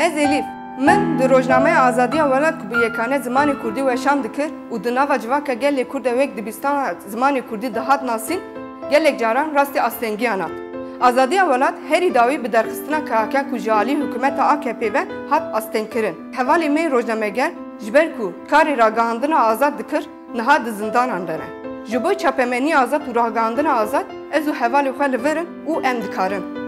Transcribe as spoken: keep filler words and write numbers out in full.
Ez Elif. Min di rojnameya Azadiya Welat ku bi yekane zimanê Kurdî weşan dikir û di nava civaka gelê Kurd e wek dibîstana zimanê Kurdî dihat nasîn, gelek caran rastî astêngiyan hat. Azadiya Welat herî dawî bi derxistina K H K ku ji alî hikûmeta A K P ve hat astênkirin. Hevalê me rojnameger ji ber ku karê ragihandina azad dikir, niha di zindanan de ne. Ji bo çapemeniya azad û ragihandina azad, ez û hevalê xwe li verin û em dikarin.